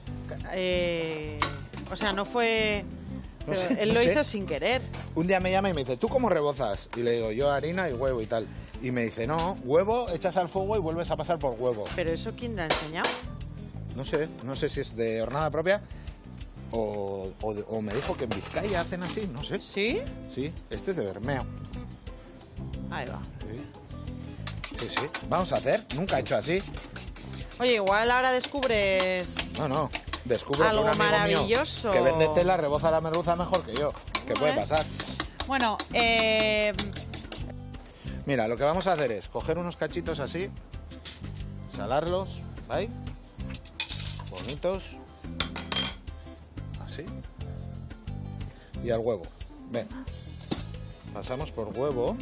O sea, no fue... No Pero sé, él no lo sé. hizo sin querer. Un día me llama y me dice, ¿tú cómo rebozas? Y le digo, yo harina y huevo y tal. Y me dice, no, huevo, echas al fuego y vuelves a pasar por huevo. ¿Pero eso quién te ha enseñado? No sé si es de hornada propia o me dijo que en Vizcaya hacen así, no sé. ¿Sí? Sí, este es de Bermeo. Ahí va. Sí, sí. Vamos a hacer, nunca he hecho así. Oye, igual ahora descubres... No. Descubro Algo que un amigo maravilloso. mío que vende tela reboza la merluza mejor que yo. ¿Qué puede pasar? Bueno, Mira, lo que vamos a hacer es coger unos cachitos así, salarlos, ¿vale? Bonitos. Así. Y al huevo. Ven. Pasamos por huevo.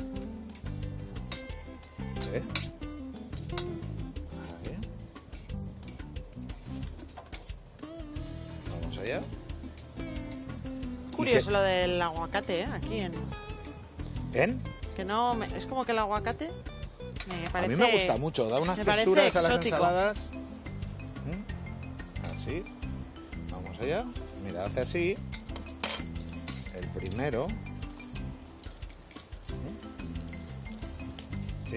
¿Sí? Ahí. Vamos allá. curioso lo del aguacate, aquí ¿En? Que no... es como que el aguacate me parece... A mí me gusta mucho, da unas me parece texturas a las exótico. ensaladas. Así. Vamos allá. Mira, hace así. El primero. Sí.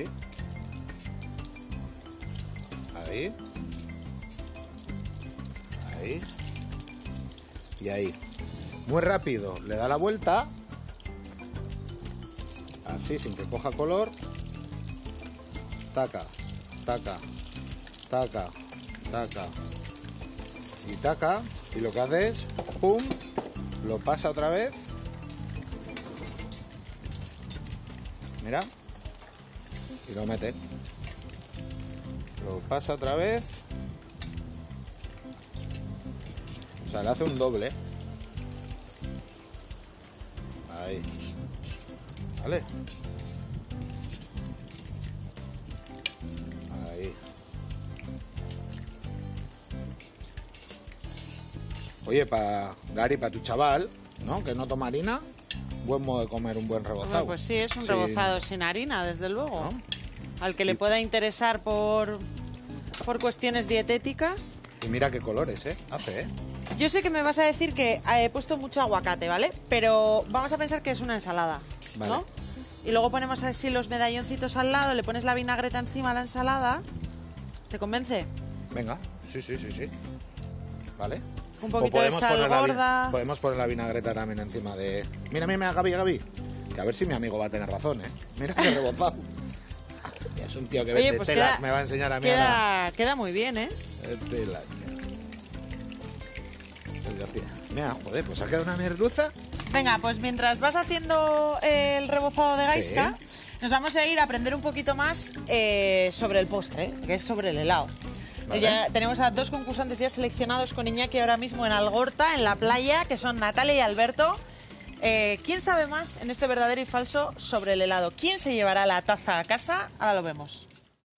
Ahí. Ahí. Y ahí. Muy rápido. Le da la vuelta. Así, sin que coja color. Taca, taca, taca, taca y taca. Y lo que hace es, pum, lo pasa otra vez. Mira. Y lo mete. Lo pasa otra vez. O sea, le hace un doble. Ahí. ¿Vale? Ahí. Oye, Gary, para tu chaval, ¿no? Que no toma harina, buen modo de comer un buen rebozado. Bueno, pues sí, es un rebozado sin harina, desde luego. ¿No? Al que le pueda interesar por cuestiones dietéticas. Y mira qué colores, hace, ¿eh? Yo sé que me vas a decir que he puesto mucho aguacate, ¿vale? Pero vamos a pensar que es una ensalada, Vale. ¿no? Y luego ponemos así los medalloncitos al lado, le pones la vinagreta encima a la ensalada. ¿Te convence? Venga, sí. ¿Vale? Un poquito O de podemos sal poner gorda. podemos poner la vinagreta también encima de... Mira, Gaby. Que a ver si mi amigo va a tener razón, ¿eh? Mira qué rebozado. Es un tío que vende pues telas, me va a enseñar a mí queda muy bien, ¿eh? Tela. Mira, joder, pues ha quedado una merluza. Venga, pues mientras vas haciendo el rebozado de Gaiska, Sí. nos vamos a ir a aprender un poquito más sobre el postre, que es sobre el helado. Vale. Ya tenemos a dos concursantes ya seleccionados con Iñaki ahora mismo en Algorta, en la playa, que son Natalia y Alberto. ¿Quién sabe más en este verdadero y falso sobre el helado? ¿Quién se llevará la taza a casa? Ahora lo vemos.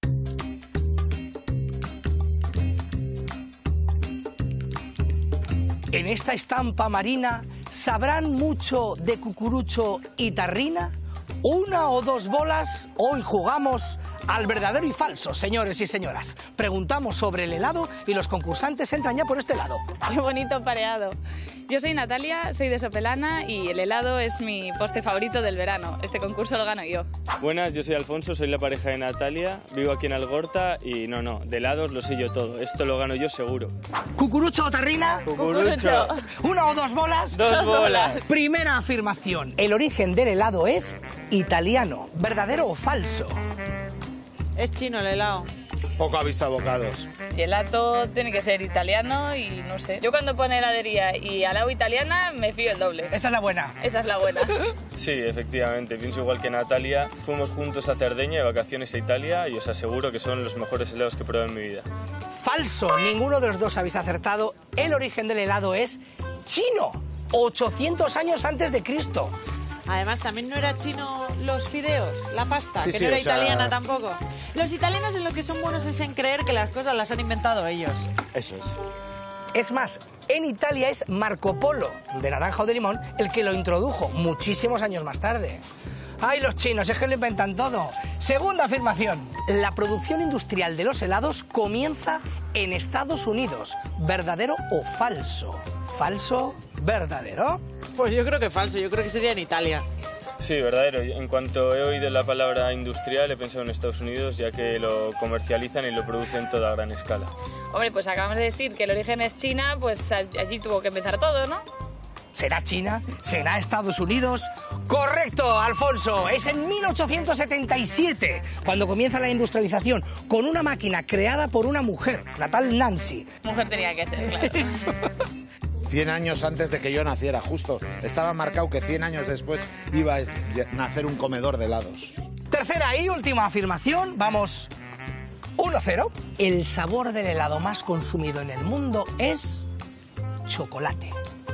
En esta estampa marina, ¿sabrán mucho de cucurucho y tarrina? ¿Una o dos bolas? Hoy jugamos al verdadero y falso, señores y señoras. Preguntamos sobre el helado y los concursantes entran ya por este lado. Qué bonito pareado. Yo soy Natalia, soy de Sopelana y el helado es mi postre favorito del verano. Este concurso lo gano yo. Buenas, yo soy Alfonso, soy la pareja de Natalia, vivo aquí en Algorta y no, de helados lo sé yo todo. Esto lo gano yo seguro. ¿Cucurucho o tarrina? ¡Cucurucho! ¿Una o dos bolas? ¡Dos bolas! Primera afirmación. El origen del helado es italiano. ¿Verdadero o falso? Es chino el helado. Poco ha visto abocados. Y el helado tiene que ser italiano y no sé. Yo cuando pone heladería y helado italiana me fío el doble. Esa es la buena. Esa es la buena. Sí, efectivamente, pienso igual que Natalia. Fuimos juntos a Cerdeña de vacaciones a Italia y os aseguro que son los mejores helados que he probado en mi vida. Falso. Ninguno de los dos habéis acertado. El origen del helado es chino. 800 años antes de Cristo. Además, también no era chino los fideos, la pasta, Sí, que sí, no era o sea- italiana tampoco. Los italianos en lo que son buenos es en creer que las cosas las han inventado ellos. Eso es. Es más, en Italia es Marco Polo, de naranja o de limón, el que lo introdujo muchísimos años más tarde. ¡Ay, los chinos! Es que lo inventan todo. Segunda afirmación. La producción industrial de los helados comienza en Estados Unidos. ¿Verdadero o falso? ¿Falso? ¿Verdadero? Pues yo creo que falso, yo creo que sería en Italia. Sí, verdadero. En cuanto he oído la palabra industrial, he pensado en Estados Unidos, ya que lo comercializan y lo producen todo a gran escala. Hombre, pues acabamos de decir que el origen es China, pues allí tuvo que empezar todo, ¿no? ¿Será China? ¿Será Estados Unidos? ¡Correcto, Alfonso! Es en 1877 cuando comienza la industrialización con una máquina creada por una mujer, la tal Nancy. Mujer tenía que ser, claro. 100 años antes de que yo naciera, justo. Estaba marcado que 100 años después iba a nacer un comedor de helados. Tercera y última afirmación. Vamos 1-0. El sabor del helado más consumido en el mundo es chocolate.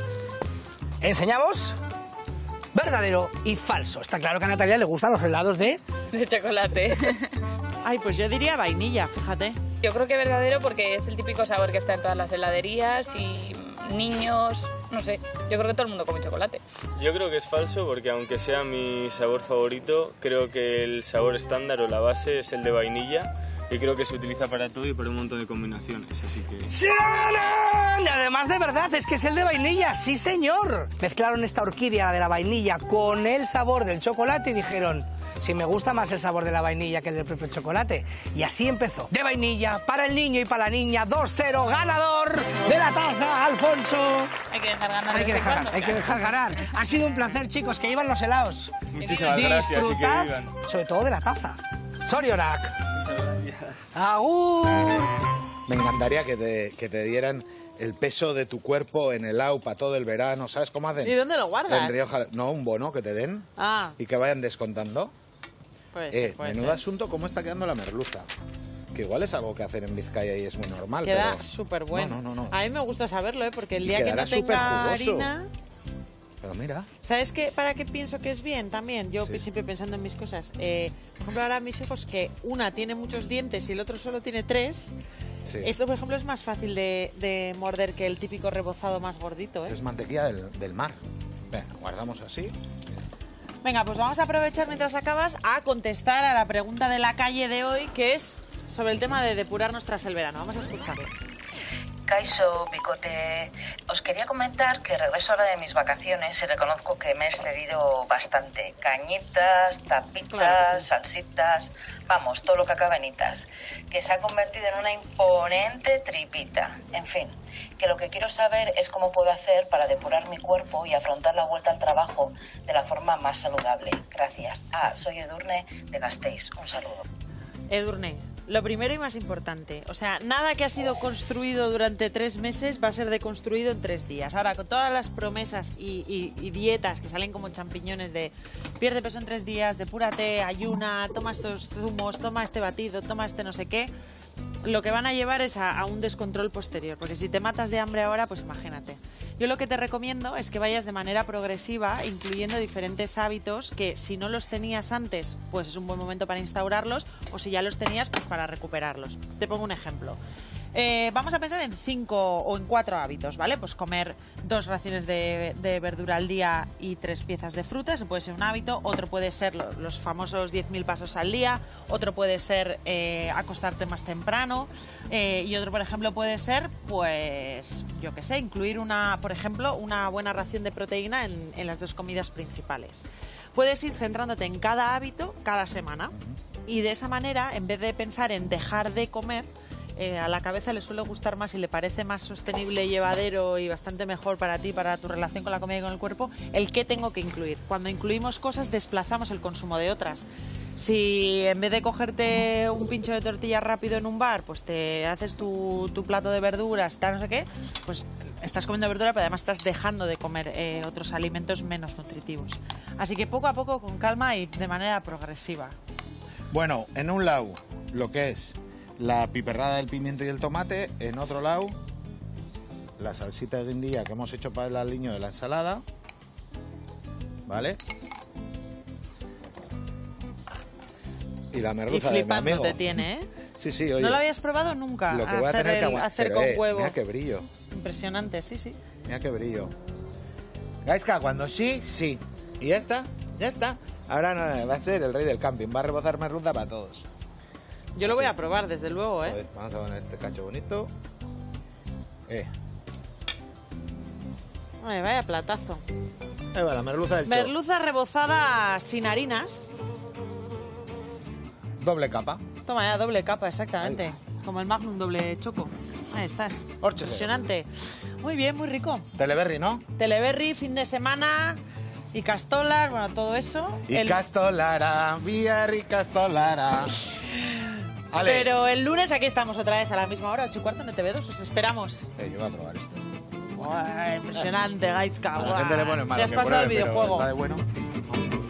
Enseñamos verdadero y falso. Está claro que a Natalia le gustan los helados de chocolate. Ay, pues yo diría vainilla, fíjate. Yo creo que verdadero porque es el típico sabor que está en todas las heladerías y niños, no sé, yo creo que todo el mundo come chocolate. Yo creo que es falso porque aunque sea mi sabor favorito, creo que el sabor estándar o la base es el de vainilla y creo que se utiliza para todo y para un montón de combinaciones, así que... ¡Charan! Además, de verdad, es que es el de vainilla, sí señor. Mezclaron esta orquídea de la vainilla con el sabor del chocolate y dijeron... Si me gusta más el sabor de la vainilla que el del propio chocolate. Y así empezó. De vainilla, para el niño y para la niña, 2-0, ganador de la taza, Alfonso. Hay que dejar ganar. Hay que dejar ganar. Ha sido un placer, chicos, que iban los helados. Muchísimas gracias y que vivan. Sobre todo de la taza. Sorionak. Agur. Me encantaría que te dieran el peso de tu cuerpo en helado para todo el verano. ¿Sabes cómo hacen? ¿Y dónde lo guardas? En Rioja. No, un bono que te den y que vayan descontando. Puede menudo ser. asunto cómo está quedando la merluza. Que igual es algo que hacer en Vizcaya y es muy normal. Queda pero... súper bueno. No. A mí me gusta saberlo, porque el Y día que no quedará súper tenga jugoso. harina... Pero mira. ¿Sabes qué? ¿Para qué pienso que es bien también? Yo Sí. siempre pensando en mis cosas. Por ejemplo, ahora mis hijos, que una tiene muchos dientes y el otro solo tiene 3. Sí. Esto, por ejemplo, es más fácil de morder que el típico rebozado más gordito, ¿eh? Es mantequilla del mar. Venga, guardamos así. Venga, pues vamos a aprovechar mientras acabas a contestar a la pregunta de la calle de hoy, que es sobre el tema de depurarnos tras el verano. Vamos a escucharlo. Kaixo, Bicote, os quería comentar que regreso ahora de mis vacaciones y reconozco que me he excedido bastante. Cañitas, tapitas, Claro que sí. salsitas, vamos, todo lo que acaba en itas, que se ha convertido en una imponente tripita. En fin, que lo que quiero saber es cómo puedo hacer para depurar mi cuerpo y afrontar la vuelta al trabajo de la forma más saludable. Gracias. Soy Edurne de Gasteiz. Un saludo. Edurne, lo primero y más importante, o sea, nada que ha sido construido durante 3 meses va a ser deconstruido en 3 días. Ahora, con todas las promesas y dietas que salen como champiñones de pierde peso en 3 días, depúrate, ayuna, toma estos zumos, toma este batido, toma este no sé qué, lo que van a llevar es a un descontrol posterior, porque si te matas de hambre ahora, pues imagínate. Yo lo que te recomiendo es que vayas de manera progresiva, incluyendo diferentes hábitos que si no los tenías antes, pues es un buen momento para instaurarlos, o si ya los tenías, pues para recuperarlos. Te pongo un ejemplo. Vamos a pensar en 5 o en 4 hábitos, ¿vale? Pues comer 2 raciones de verdura al día y 3 piezas de fruta, eso puede ser un hábito. Otro puede ser los famosos 10.000 pasos al día. Otro puede ser acostarte más temprano. Y otro, por ejemplo, puede ser, pues, yo qué sé, incluir por ejemplo, una buena ración de proteína en las 2 comidas principales. Puedes ir centrándote en cada hábito cada semana. Y de esa manera, en vez de pensar en dejar de comer, a la cabeza le suele gustar más y le parece más sostenible, llevadero y bastante mejor para ti, para tu relación con la comida y con el cuerpo, el qué tengo que incluir. Cuando incluimos cosas, desplazamos el consumo de otras. Si en vez de cogerte un pincho de tortilla rápido en un bar, pues te haces tu plato de verduras, tal, no sé qué, pues estás comiendo verdura, pero además estás dejando de comer otros alimentos menos nutritivos. Así que poco a poco, con calma y de manera progresiva. Bueno, en un lado, lo que es la piperrada del pimiento y el tomate. En otro lado, la salsita de guindilla que hemos hecho para el aliño de la ensalada. ¿Vale? Y la merluza de mi flipando amigo. te tiene, ¿eh? Sí, oye. ¿No lo habías probado nunca? Lo que voy a tener que hacer pero, con huevo. Mira qué brillo. Impresionante, sí, sí. Mira qué brillo. Gaizka, cuando sí, sí. Y ya está. Ahora no, va a ser el rey del camping. Va a rebozar merluza para todos. Yo lo voy a probar, desde luego, ¿eh? Joder, vamos a poner este cacho bonito. Ay, vaya platazo. Ahí va la merluza del Merluza rebozada sin harinas. doble capa. Toma ya, doble capa, exactamente. Como el Magnum doble choco. Ahí estás. Orche. Impresionante. Muy bien, muy rico. Teleberry, ¿no? Teleberry, fin de semana, y castolas, bueno, todo eso. Y castolara, biarri castolara. Ale. Pero el lunes aquí estamos otra vez a la misma hora, 8:15 en TV2. Os esperamos. Yo voy a probar esto. Impresionante, Gaizka. A la gente le pone malo Te has que pasado el pruebe, pero videojuego. está de bueno.